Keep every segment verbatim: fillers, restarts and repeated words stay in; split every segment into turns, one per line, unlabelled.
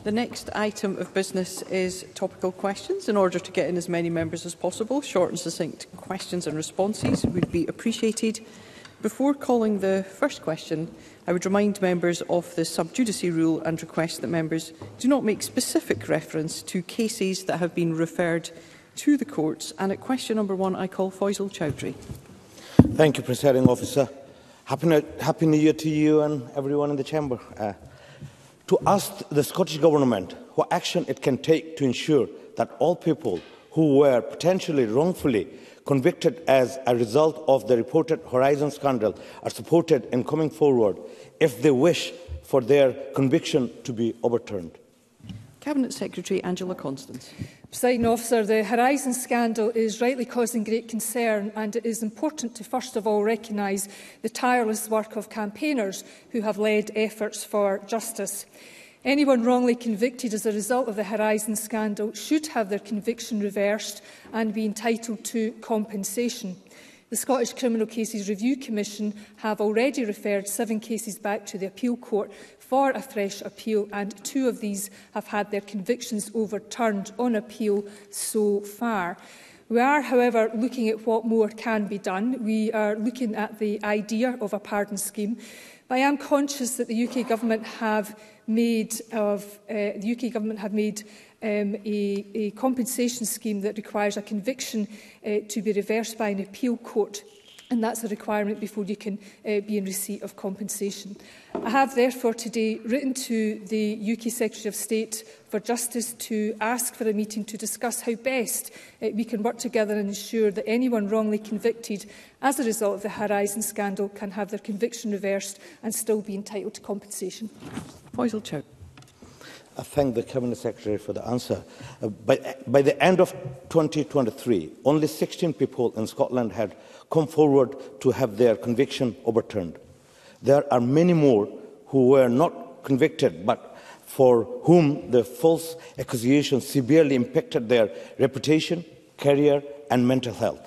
The next item of business is topical questions. In order to get in as many members as possible, short and succinct questions and responses would be appreciated. Before calling the first question, I would remind members of the sub judice rule and request that members do not make specific reference to cases that have been referred to the courts. And at question number one, I call Faisal Chowdhury.
Thank you, Presiding Officer. Happy, Happy New Year to you and everyone in the Chamber. Uh, to ask the Scottish Government what action it can take to ensure that all people who were potentially wrongfully convicted as a result of the reported Horizon scandal are supported in coming forward if they wish for their conviction to be overturned.
Cabinet Secretary Angela Constance.
Presiding Officer, the Horizon scandal is rightly causing great concern, and it is important to first of all recognise the tireless work of campaigners who have led efforts for justice. Anyone wrongly convicted as a result of the Horizon scandal should have their conviction reversed and be entitled to compensation. The Scottish Criminal Cases Review Commission have already referred seven cases back to the Appeal Court for a fresh appeal, and two of these have had their convictions overturned on appeal so far. We are, however, looking at what more can be done. We are looking at the idea of a pardon scheme. But I am conscious that the U K Government have made of uh, the U K Government have made um, a, a compensation scheme that requires a conviction uh, to be reversed by an appeal court, and that's a requirement before you can uh, be in receipt of compensation. I have therefore today written to the U K Secretary of State for Justice to ask for a meeting to discuss how best uh, we can work together and ensure that anyone wrongly convicted as a result of the Horizon scandal can have their conviction reversed and still be entitled to compensation.
Faisal Chowdhury.
I thank the Cabinet Secretary for the answer. Uh, by, by the end of twenty twenty-three, only sixteen people in Scotland had come forward to have their conviction overturned. There are many more who were not convicted, but for whom the false accusation severely impacted their reputation, career and mental health.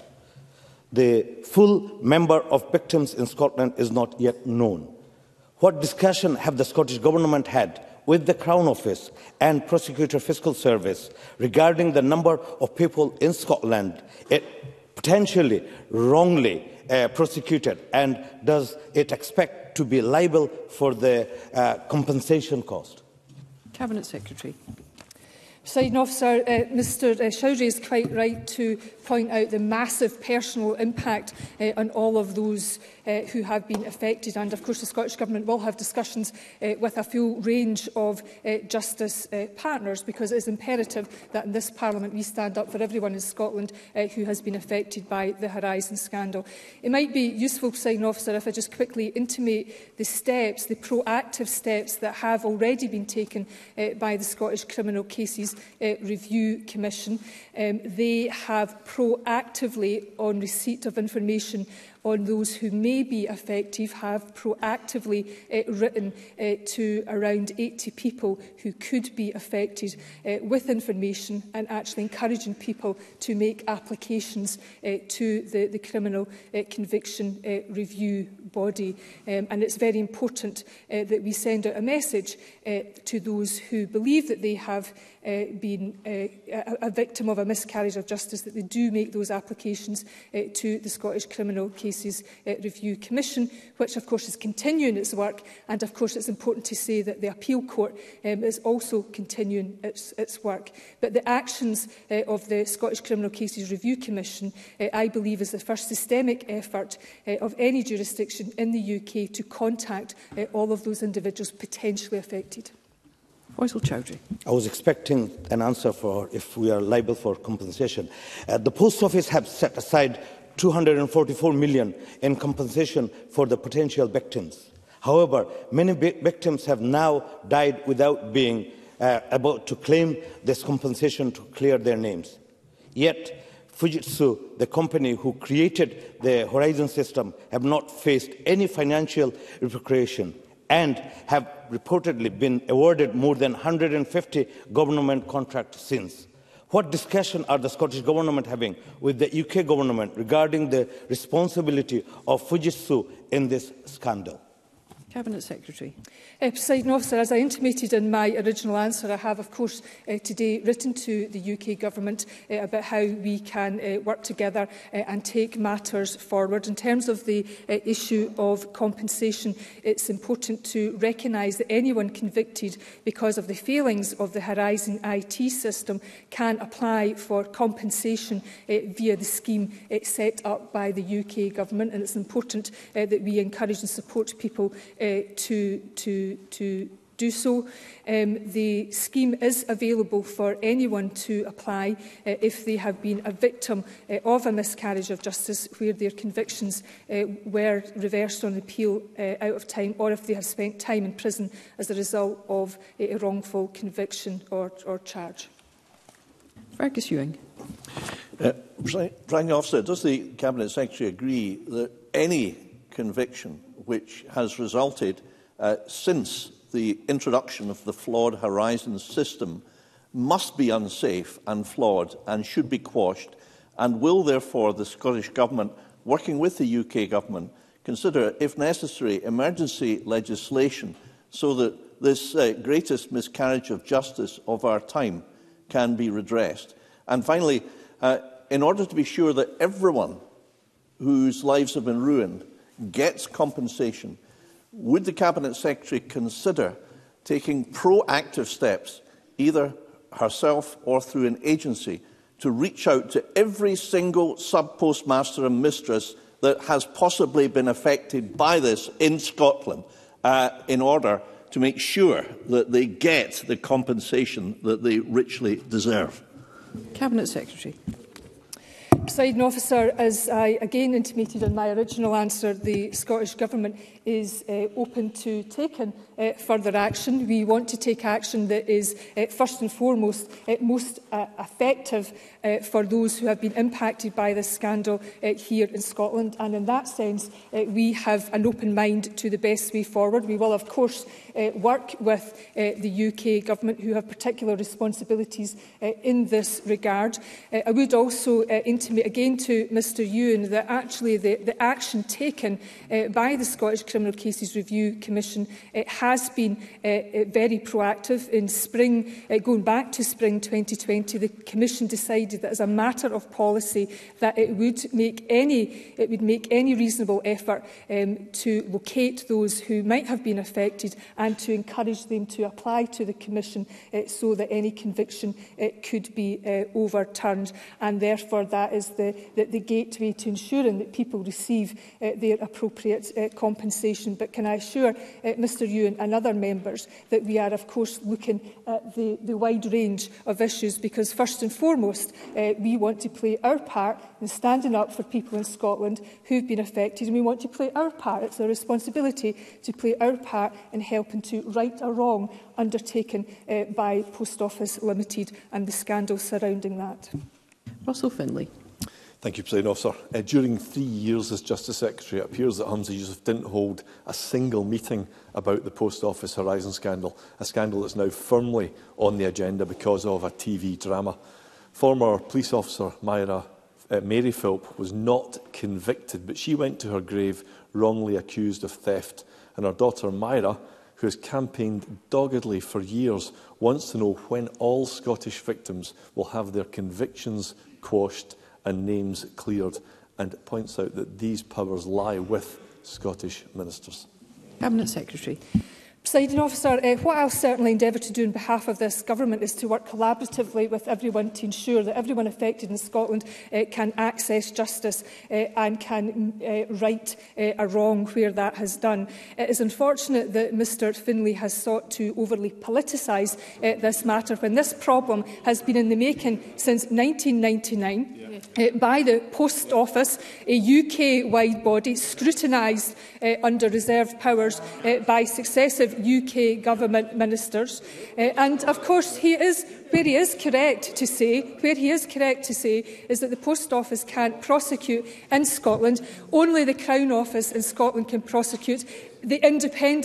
The full number of victims in Scotland is not yet known. What discussion have the Scottish Government had with the Crown Office and Prosecutor Fiscal Service regarding the number of people in Scotland it potentially wrongly uh, prosecuted, and does it expect to be liable for the uh, compensation cost?
Cabinet Secretary.
Presiding Officer, uh, Mr Chowdhury is quite right to point out the massive personal impact uh, on all of those uh, who have been affected, and of course the Scottish Government will have discussions uh, with a full range of uh, justice uh, partners, because it is imperative that in this Parliament we stand up for everyone in Scotland uh, who has been affected by the Horizon scandal. It might be useful, Presiding Officer, if I just quickly intimate the steps, the proactive steps that have already been taken uh, by the Scottish Criminal Cases Uh, Review Commission. Um, they have proactively, on receipt of information on those who may be effective, have proactively uh, written uh, to around eighty people who could be affected uh, with information, and actually encouraging people to make applications uh, to the, the Criminal uh, Conviction uh, Review body. Um, and it's very important uh, that we send out a message uh, to those who believe that they have uh, been uh, a, a victim of a miscarriage of justice, that they do make those applications uh, to the Scottish Criminal Cases uh, Review Commission, which of course is continuing its work. And of course it's important to say that the Appeal Court um, is also continuing its, its work. But the actions uh, of the Scottish Criminal Cases Review Commission, uh, I believe, is the first systemic effort uh, of any jurisdiction in the U K to contact uh, all of those individuals potentially affected.
Faisal Chowdhury.
I was expecting an answer for if we are liable for compensation. Uh, the Post Office have set aside two hundred forty-four million pounds in compensation for the potential victims. However, many victims have now died without being uh, able to claim this compensation to clear their names. Yet, Fujitsu, the company who created the Horizon system, have not faced any financial repercussion and have reportedly been awarded more than one hundred fifty government contracts since. What discussion are the Scottish Government having with the U K Government regarding the responsibility of Fujitsu in this scandal?
Cabinet Secretary.
Uh, Presiding Officer, as I intimated in my original answer, I have, of course, uh, today written to the U K Government uh, about how we can uh, work together uh, and take matters forward. In terms of the uh, issue of compensation, it's important to recognise that anyone convicted because of the failings of the Horizon I T system can apply for compensation uh, via the scheme uh, set up by the U K Government, and it's important uh, that we encourage and support people Uh, to, to, to do so. Um, the scheme is available for anyone to apply uh, if they have been a victim uh, of a miscarriage of justice where their convictions uh, were reversed on appeal uh, out of time, or if they have spent time in prison as a result of a wrongful conviction or, or charge.
Fergus Ewing.
Uh, Presiding Officer, does the Cabinet Secretary agree that any conviction which has resulted uh, since the introduction of the flawed Horizon system must be unsafe and flawed and should be quashed, and will therefore the Scottish Government, working with the U K Government, consider, if necessary, emergency legislation so that this uh, greatest miscarriage of justice of our time can be redressed? And finally, uh, in order to be sure that everyone whose lives have been ruined gets compensation, would the Cabinet Secretary consider taking proactive steps, either herself or through an agency, to reach out to every single sub-postmaster and mistress that has possibly been affected by this in Scotland, uh, in order to make sure that they get the compensation that they richly deserve?
Cabinet Secretary.
Presiding Officer, as I again intimated in my original answer, the Scottish Government is uh, open to taking uh, further action. We want to take action that is, uh, first and foremost, uh, most uh, effective uh, for those who have been impacted by this scandal uh, here in Scotland. And in that sense, uh, we have an open mind to the best way forward. We will, of course, uh, work with uh, the U K Government, who have particular responsibilities uh, in this regard. Uh, I would also uh, intimate again to Mr Ewan that actually the, the action taken uh, by the Scottish Criminal Cases Review Commission uh, has been uh, very proactive. In spring, uh, going back to spring twenty twenty, the Commission decided that as a matter of policy that it would make any, it would make any reasonable effort um, to locate those who might have been affected and to encourage them to apply to the Commission uh, so that any conviction uh, could be uh, overturned. And therefore that is the, the, the gateway to ensuring that people receive uh, their appropriate uh, compensation. But can I assure uh, Mr Ewan and other members that we are, of course, looking at the, the wide range of issues, because first and foremost, uh, we want to play our part in standing up for people in Scotland who have been affected, and we want to play our part. It's a responsibility to play our part in helping to right a wrong undertaken uh, by Post Office Limited and the scandal surrounding that.
Russell Finlay.
Thank you, Presiding Officer. Uh, during three years as Justice Secretary, it appears that Humza Yousaf didn't hold a single meeting about the Post Office Horizon scandal, a scandal that's now firmly on the agenda because of a T V drama. Former police officer Myra uh, Mary Philp was not convicted, but she went to her grave wrongly accused of theft. And her daughter Myra, who has campaigned doggedly for years, wants to know when all Scottish victims will have their convictions quashed and names cleared, and it points out that these powers lie with Scottish ministers.
Cabinet Secretary.
Presiding Officer, uh, what I'll certainly endeavour to do on behalf of this Government is to work collaboratively with everyone to ensure that everyone affected in Scotland uh, can access justice uh, and can uh, right uh, a wrong where that has done. It is unfortunate that Mr Finlay has sought to overly politicise uh, this matter when this problem has been in the making since nineteen ninety-nine. Yeah. Uh, by the Post Office, a U K-wide body scrutinised uh, under reserved powers uh, by successive U K Government ministers. Uh, and of course, he is, where he is correct to say, where he is correct to say is that the Post Office can't prosecute in Scotland. Only the Crown Office in Scotland can prosecute. The independent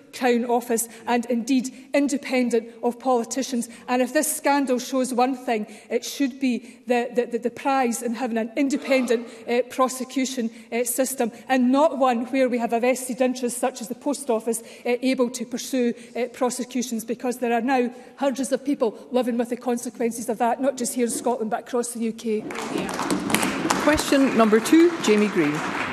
Crown Office and indeed independent of politicians. And if this scandal shows one thing, it should be the, the, the prize in having an independent uh, prosecution uh, system, and not one where we have a vested interest such as the Post Office uh, able to pursue uh, prosecutions, because there are now hundreds of people living with the consequences of that, not just here in Scotland but across the U K.
Yeah. Question number two, Jamie Green.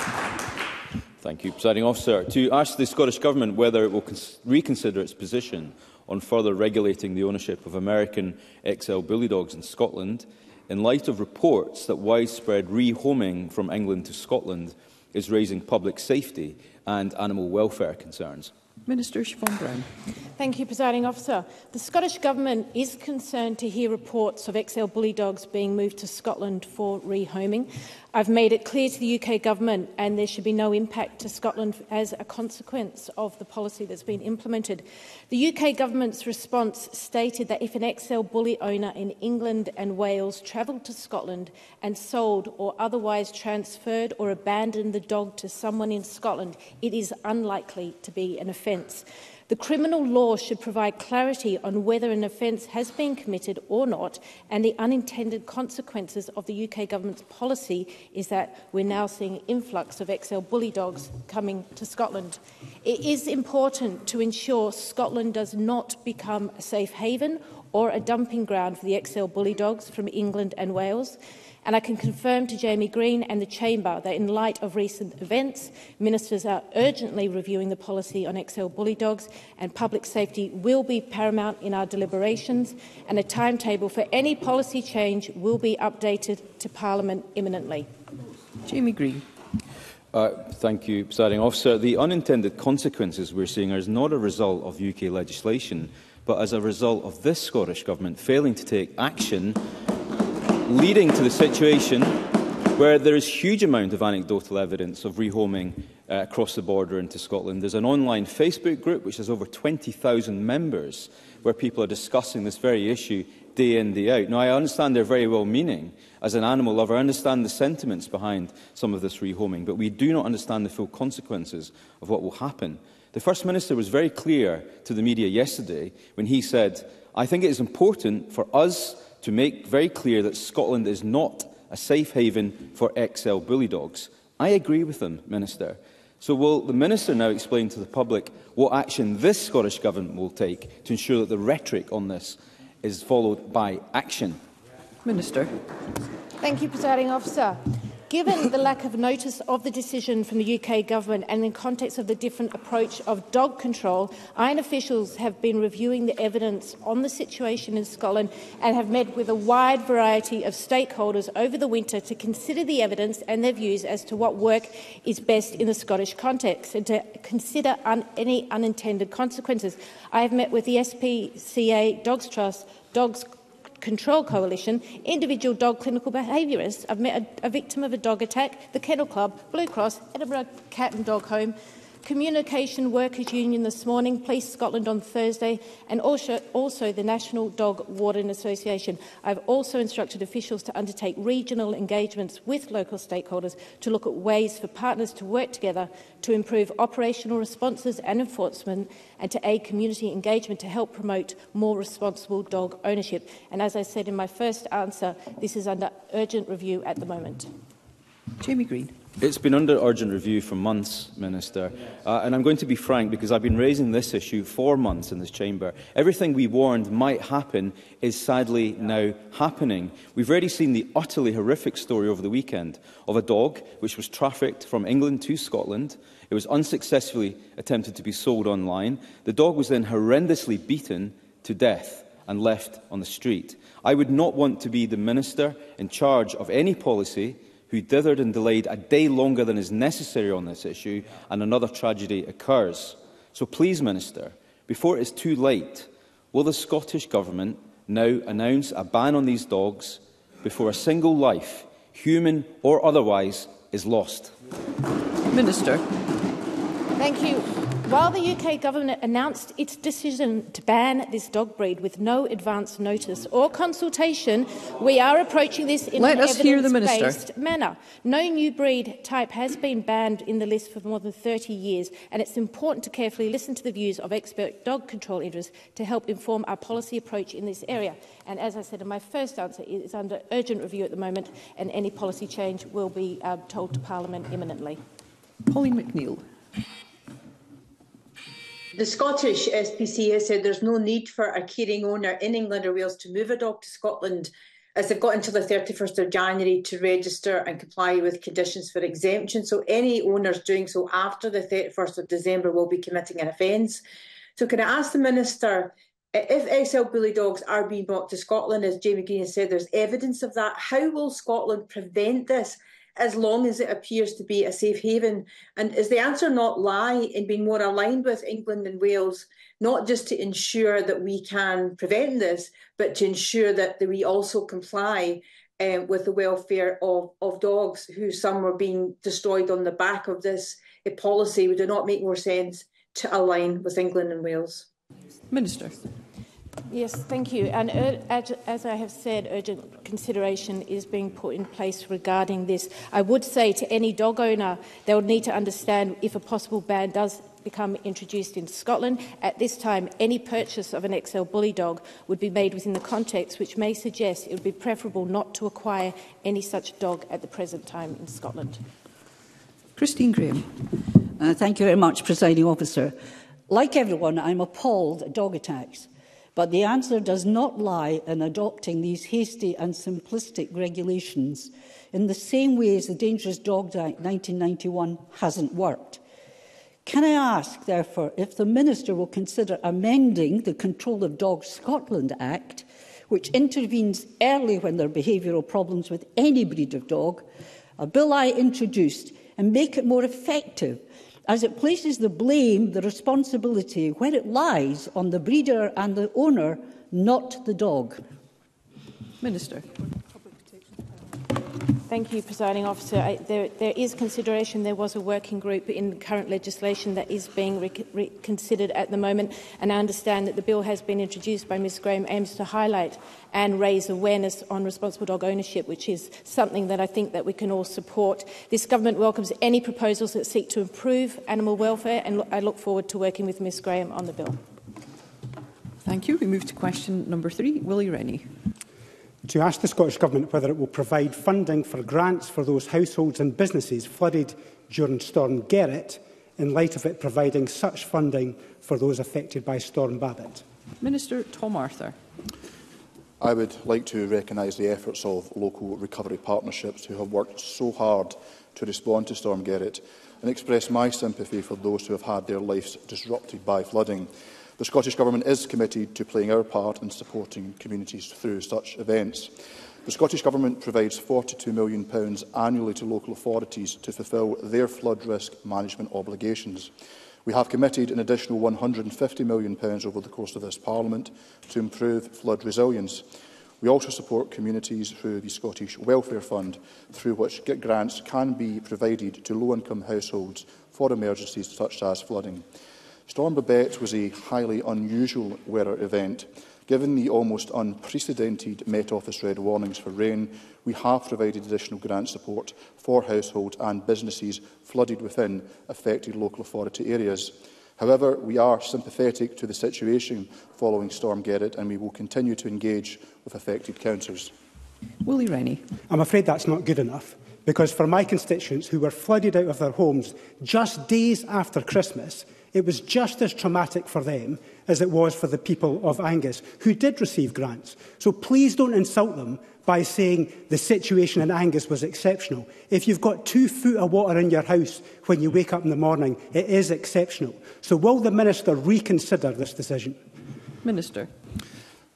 Thank you, Presiding Officer. To ask the Scottish Government whether it will reconsider its position on further regulating the ownership of American X L bully dogs in Scotland, in light of reports that widespread rehoming from England to Scotland is raising public safety and animal welfare concerns.
Minister Siobhan Brown.
Thank you, Presiding Officer. The Scottish Government is concerned to hear reports of X L bully dogs being moved to Scotland for rehoming. I've made it clear to the U K Government, and there should be no impact to Scotland as a consequence of the policy that's been implemented. The U K Government's response stated that if an X L bully owner in England and Wales travelled to Scotland and sold or otherwise transferred or abandoned the dog to someone in Scotland, it is unlikely to be an offence. The criminal law should provide clarity on whether an offence has been committed or not, and the unintended consequences of the U K Government's policy is that we're now seeing an influx of X L bully dogs coming to Scotland. It is important to ensure Scotland does not become a safe haven or a dumping ground for the X L bully dogs from England and Wales. And I can confirm to Jamie Green and the Chamber that in light of recent events, ministers are urgently reviewing the policy on X L bully dogs, and public safety will be paramount in our deliberations, and a timetable for any policy change will be updated to Parliament imminently.
Jamie Green.
Uh, thank you, Presiding Officer. The unintended consequences we're seeing are not a result of U K legislation, but as a result of this Scottish Government failing to take action, leading to the situation where there is huge amount of anecdotal evidence of rehoming uh, across the border into Scotland. There's an online Facebook group which has over twenty thousand members where people are discussing this very issue day in, day out. Now, I understand they're very well-meaning. As an animal lover, I understand the sentiments behind some of this rehoming, but we do not understand the full consequences of what will happen. The First Minister was very clear to the media yesterday when he said, "I think it is important for us to make very clear that Scotland is not a safe haven for X L bully dogs." I agree with him, Minister. So will the Minister now explain to the public what action this Scottish Government will take to ensure that the rhetoric on this is followed by action?
Minister.
Thank you, Presiding Officer. Given the lack of notice of the decision from the U K Government and in context of the different approach of dog control, Iron officials have been reviewing the evidence on the situation in Scotland and have met with a wide variety of stakeholders over the winter to consider the evidence and their views as to what work is best in the Scottish context and to consider un any unintended consequences. I have met with the S P C A, Dogs Trust, Dogs Control Coalition, individual dog clinical behaviourists. I've met a, a victim of a dog attack, the Kennel Club, Blue Cross, Edinburgh Cat and Dog Home, Communication Workers Union this morning, Police Scotland on Thursday, and also, also the National Dog Warden Association. I've also instructed officials to undertake regional engagements with local stakeholders to look at ways for partners to work together to improve operational responses and enforcement, and to aid community engagement to help promote more responsible dog ownership. And as I said in my first answer, this is under urgent review at the moment.
Jamie Green.
It's been under urgent review for months, Minister, uh, and I'm going to be frank because I've been raising this issue for months in this chamber. Everything we warned might happen is sadly now happening. We've already seen the utterly horrific story over the weekend of a dog which was trafficked from England to Scotland. It was unsuccessfully attempted to be sold online. The dog was then horrendously beaten to death and left on the street. I would not want to be the Minister in charge of any policy who dithered and delayed a day longer than is necessary on this issue, and another tragedy occurs. So please, Minister, before it is too late, will the Scottish Government now announce a ban on these dogs before a single life, human or otherwise, is lost?
Minister.
Thank you. While the U K government announced its decision to ban this dog breed with no advance notice or consultation, we are approaching this in
Let
an
us hear the
evidence-based manner. No new breed type has been banned in the list for more than thirty years, and it's important to carefully listen to the views of expert dog control interests to help inform our policy approach in this area. And as I said in my first answer, it is under urgent review at the moment, and any policy change will be uh, told to Parliament imminently.
Pauline McNeill.
The Scottish S P C has said there's no need for a caring owner in England or Wales to move a dog to Scotland, as they've got until the thirty-first of January to register and comply with conditions for exemption. So any owners doing so after the thirty-first of December will be committing an offence. So can I ask the Minister, if X L bully dogs are being brought to Scotland, as Jamie Green has said, there's evidence of that, how will Scotland prevent this as long as it appears to be a safe haven? And is the answer not lie in being more aligned with England and Wales, not just to ensure that we can prevent this, but to ensure that we also comply uh, with the welfare of, of dogs, who some were being destroyed on the back of this uh, policy? Would it not make more sense to align with England and Wales?
Minister.
Yes, thank you. And uh, as I have said, urgent consideration is being put in place regarding this. I would say to any dog owner, they would need to understand if a possible ban does become introduced in Scotland. At this time, any purchase of an X L bully dog would be made within the context which may suggest it would be preferable not to acquire any such dog at the present time in Scotland.
Christine Graham.
Uh, thank you very much, Presiding Officer. Like everyone, I'm appalled at dog attacks. But the answer does not lie in adopting these hasty and simplistic regulations in the same way as the Dangerous Dogs Act nineteen ninety-one hasn't worked. Can I ask, therefore, if the Minister will consider amending the Control of Dogs Scotland Act, which intervenes early when there are behavioural problems with any breed of dog, a bill I introduced, and make it more effective, as it places the blame, the responsibility, where it lies on the breeder and the owner, not the dog? Minister.
Thank you, Presiding Officer. I, there, there is consideration. There was a working group in current legislation that is being re re considered at the moment, and I understand that the bill has been introduced by Ms Graham, aims to highlight and raise awareness on responsible dog ownership, which is something that I think that we can all support. This government welcomes any proposals that seek to improve animal welfare, and lo I look forward to working with Ms Graham on the bill.
Thank you. We move to question number three. Willie Rennie.
To ask the Scottish Government whether it will provide funding for grants for those households and businesses flooded during Storm Gerrit, in light of it providing such funding for those affected by Storm Babbitt.
Minister Tom Arthur.
I would like to recognise the efforts of local recovery partnerships who have worked so hard to respond to Storm Gerrit, and express my sympathy for those who have had their lives disrupted by flooding. The Scottish Government is committed to playing our part in supporting communities through such events. The Scottish Government provides forty-two million pounds annually to local authorities to fulfil their flood risk management obligations. We have committed an additional one hundred and fifty million pounds over the course of this Parliament to improve flood resilience. We also support communities through the Scottish Welfare Fund, through which grants can be provided to low-income households for emergencies such as flooding. Storm Babbitt was a highly unusual weather event. Given the almost unprecedented Met Office red warnings for rain, we have provided additional grant support for households and businesses flooded within affected local authority areas. However, we are sympathetic to the situation following Storm Gerrit, and we will continue to engage with affected councils.
Willie Rennie.
I'm afraid that's not good enough, because for my constituents who were flooded out of their homes just days after Christmas, it was just as traumatic for them as it was for the people of Angus, who did receive grants. So please don't insult them by saying the situation in Angus was exceptional. If you've got two foot of water in your house when you wake up in the morning, it is exceptional. So will the Minister reconsider this decision?
Minister.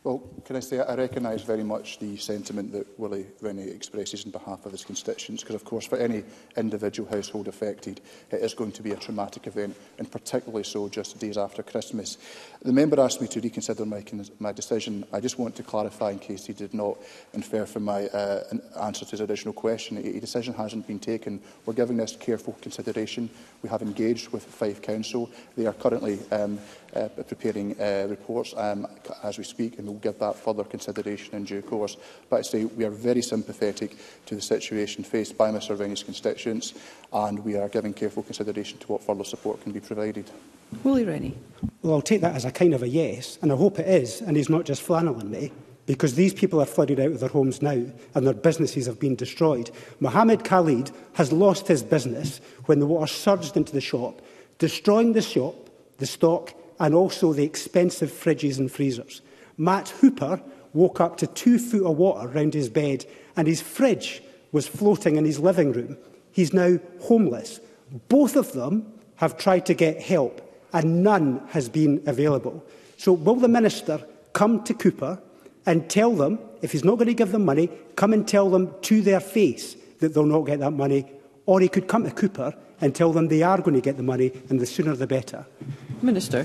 Well, can I say I recognise very much the sentiment that Willie Rennie expresses on behalf of his constituents, because, of course, for any individual household affected, it is going to be a traumatic event, and particularly so just days after Christmas. The member asked me to reconsider my, my decision. I just want to clarify, in case he did not infer from my uh, answer to his original question, a, a decision hasn't been taken. We're giving this careful consideration. We have engaged with Fife Council. They are currently um, uh, preparing uh, reports um, as we speak, and we'll give that further consideration in due course. But I say we are very sympathetic to the situation faced by Mr Rennie's constituents, and we are giving careful consideration to what further support can be provided.
Willie Rennie.
Well, I'll take that as a kind of a yes, and I hope it is, and he's not just flanelling me, because these people are flooded out of their homes now and their businesses have been destroyed. Mohammed Khalid has lost his business when the water surged into the shop, destroying the shop, the stock, and also the expensive fridges and freezers. Matt Hooper woke up to two foot of water round his bed and his fridge was floating in his living room. He's now homeless. Both of them have tried to get help and none has been available. So will the Minister come to Cooper and tell them, if he's not going to give them money, come and tell them to their face that they'll not get that money, or he could come to Cooper and tell them they are going to get the money, and the sooner the better.
Minister.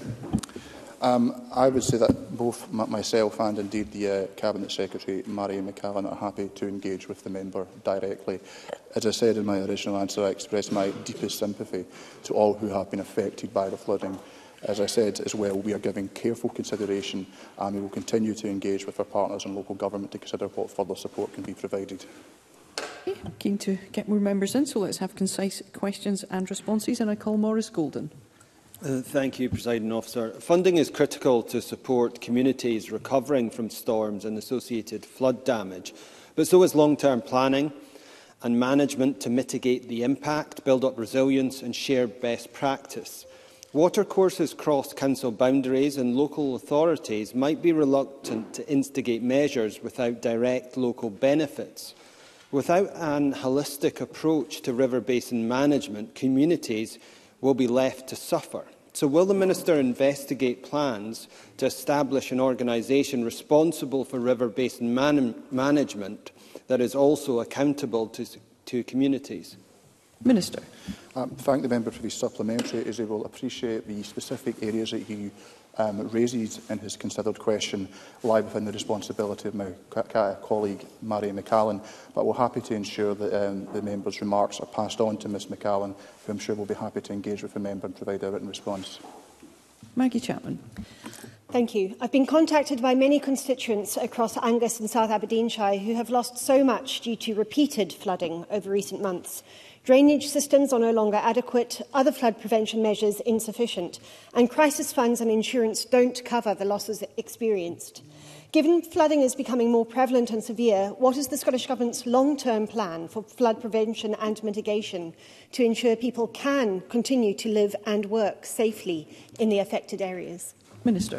Um, I would say that both myself and indeed the uh, Cabinet Secretary, Mary McCallan, are happy to engage with the member directly. As I said in my original answer, I express my deepest sympathy to all who have been affected by the flooding. As I said as well, we are giving careful consideration and we will continue to engage with our partners in local government to consider what further support can be provided.
Okay, I'm keen to get more members in, so let's have concise questions and responses, and I call Maurice Golden.
Uh, thank you, Presiding Officer. Funding is critical to support communities recovering from storms and associated flood damage, but so is long-term planning and management to mitigate the impact, build up resilience and share best practice. Watercourses cross council boundaries and local authorities might be reluctant to instigate measures without direct local benefits. Without an holistic approach to river basin management, communities will be left to suffer. So will the Minister investigate plans to establish an organisation responsible for river basin man management that is also accountable to, to communities?
Minister. Um, thank the member for his supplementary, as he will appreciate the specific areas that he um, raises in his considered question lie within the responsibility of my co colleague Mary McCallan, but we're happy to ensure that um, the member's remarks are passed on to Miz McCallan, who I'm sure will be happy to engage with the member and provide a written response.
Maggie Chapman.
Thank you. I've been contacted by many constituents across Angus and South Aberdeenshire who have lost so much due to repeated flooding over recent months. Drainage systems are no longer adequate, other flood prevention measures insufficient, and crisis funds and insurance don't cover the losses experienced. Given flooding is becoming more prevalent and severe, what is the Scottish Government's long-term plan for flood prevention and mitigation to ensure people can continue to live and work safely in the affected areas?
Minister.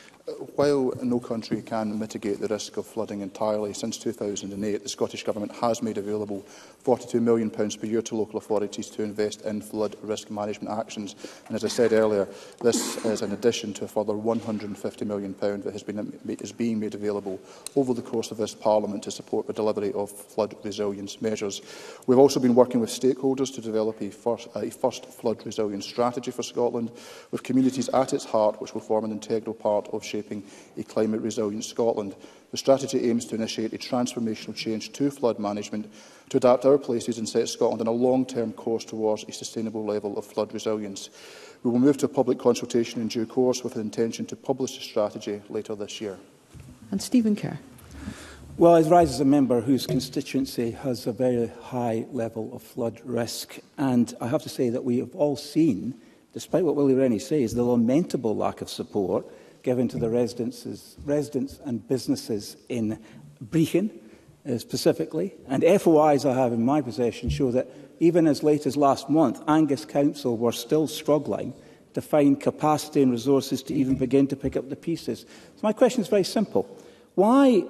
While no country can mitigate the risk of flooding entirely, since two thousand eight, the Scottish Government has made available forty-two million pounds per year to local authorities to invest in flood risk management actions. And as I said earlier, this is in addition to a further one hundred and fifty million pounds that has been, is being made available over the course of this Parliament to support the delivery of flood resilience measures. We've also been working with stakeholders to develop a first, a first flood resilience strategy for Scotland, with communities at its heart, which will form an integral part of shaping a climate resilient Scotland. The strategy aims to initiate a transformational change to flood management, to adapt our places and set Scotland on a long-term course towards a sustainable level of flood resilience. We will move to a public consultation in due course with an intention to publish the strategy later this year.
And Stephen Kerr.
Well, I rise as a member whose constituency has a very high level of flood risk, and I have to say that we have all seen, despite what Willie Rennie says, the lamentable lack of support given to the residents, residents and businesses in Brechin uh, specifically. And F O Is I have in my possession show that even as late as last month, Angus Council were still struggling to find capacity and resources to even begin to pick up the pieces. So my question is very simple. Why,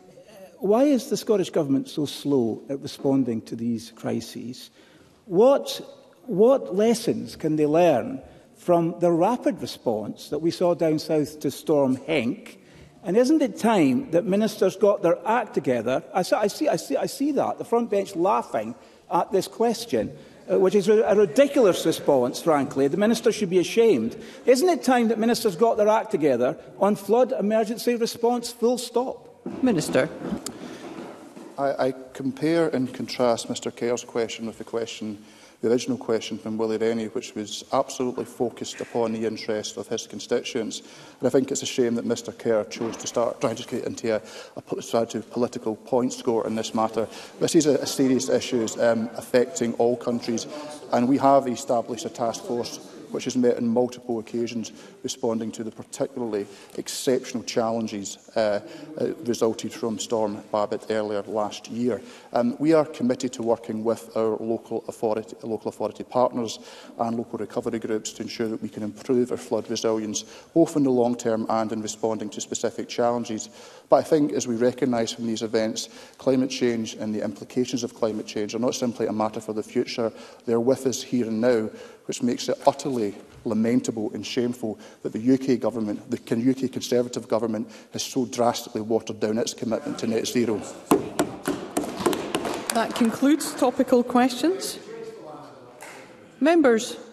why is the Scottish Government so slow at responding to these crises? What, what lessons can they learn from the rapid response that we saw down south to Storm Henk, And isn't it time that ministers got their act together? I see, I see, I see, I see that, the front bench laughing at this question, uh, which is a, a ridiculous response, frankly. The minister should be ashamed. Isn't it time that ministers got their act together on flood emergency response, full stop?
Minister.
I, I compare and contrast Mr Kerr's question with the question, the original question from Willie Rennie, which was absolutely focused upon the interest of his constituents. And I think it's a shame that Mr Kerr chose to start trying to get into a, a start to political point score in this matter. This is a, a serious issue um, affecting all countries, and we have established a task force which has met on multiple occasions, responding to the particularly exceptional challenges uh, uh, resulted from Storm Babbitt earlier last year. Um, we are committed to working with our local authority, local authority partners and local recovery groups to ensure that we can improve our flood resilience, both in the long term and in responding to specific challenges. But I think, as we recognise from these events, climate change and the implications of climate change are not simply a matter for the future. They are with us here and now, which makes it utterly lamentable and shameful that the U K government, the U K Conservative government, has so drastically watered down its commitment to net zero.
That concludes topical questions. Members